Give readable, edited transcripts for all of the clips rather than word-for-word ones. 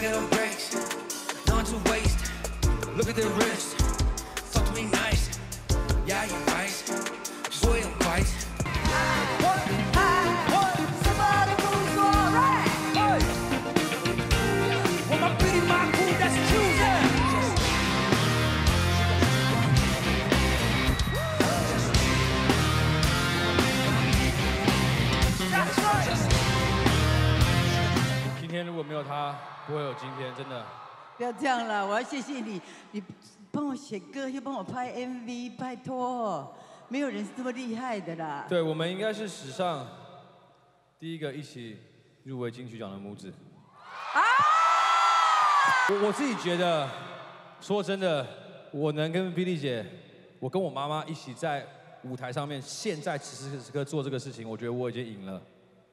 got no brakes, no one to waste. Look at the wrist, talk to me nice. Yeah, you're right, boy, I'm right. Somebody move alright. Well, my pretty, my cool, that's true, yeah. That's right. 今天如果没有他，不会有今天，真的。 不要这样了，我要谢谢你，你帮我写歌又帮我拍 MV， 拜托，没有人是这么厉害的啦。 对，我们应该是史上第一个一起入围金曲奖的母子。啊！我自己觉得，说真的，我能跟霹雳姐，我跟我妈妈一起在舞台上面，现在此时此刻做这个事情，我觉得我已经赢了。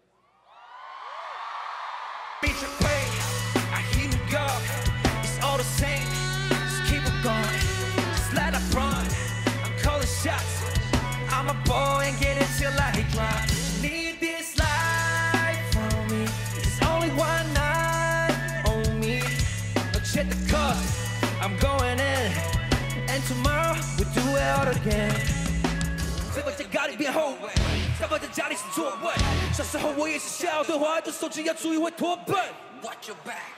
The same, just keep it going, just let it run. I'm calling shots, I'm a boy and get it till I drop. Need this life from me, it's only one night on me. Now check the cost, I'm going in, and tomorrow we do it all again. 飞过在咖喱变后悔，打包在家里是座位。小时候我也是笑对话，对手机要注意会脱笨。Watch your back.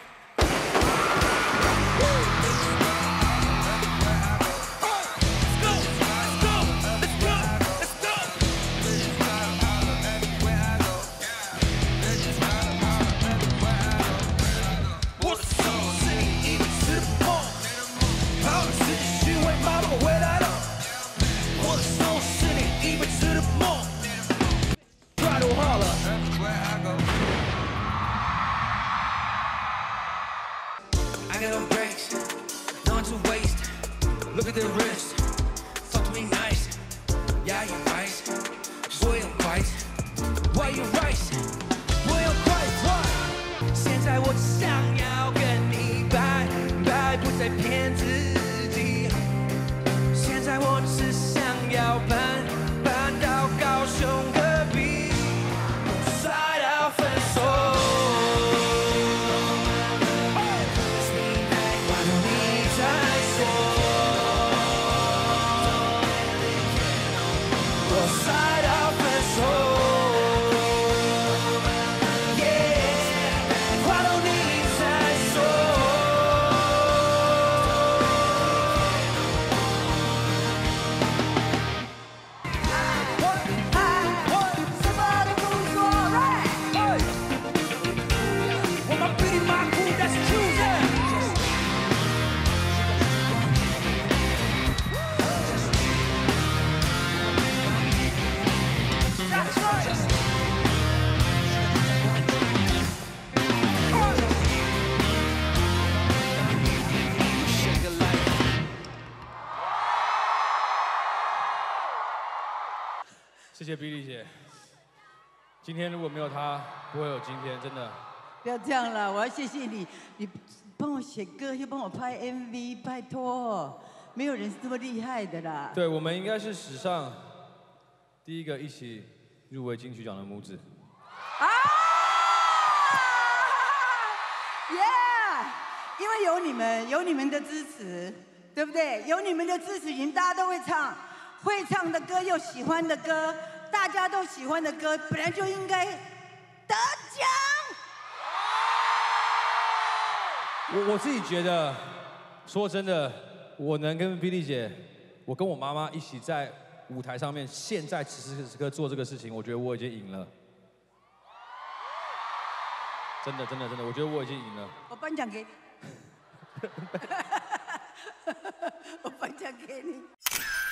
I got no brakes, no one to waste. Look at the wrist, talk to me nice. Yeah, you're right, boy, I'm right. Why you right? Boy, I'm right, why? 现在我只想要跟你拜拜，不再骗自己。现在我只想要搬到高雄隔壁，摔到分手。 谢谢霹雳姐。今天如果没有她，不会有今天，真的。 不要这样了，我要谢谢你，你帮我写歌又帮我拍 MV， 拜托，没有人是这么厉害的啦。 对，我们应该是史上第一个一起入围金曲奖的母子。 啊！耶！因为有你们，有你们的支持，对不对？有你们的支持，你们大家都会唱，会唱的歌又喜欢的歌。 大家都喜欢的歌，本来就应该得奖。 我自己觉得，说真的，我能跟霹雳姐，我跟我妈妈一起在舞台上面，现在此时此刻做这个事情，我觉得我已经赢了。真的，我觉得我已经赢了。 我颁奖给你。我颁奖给你。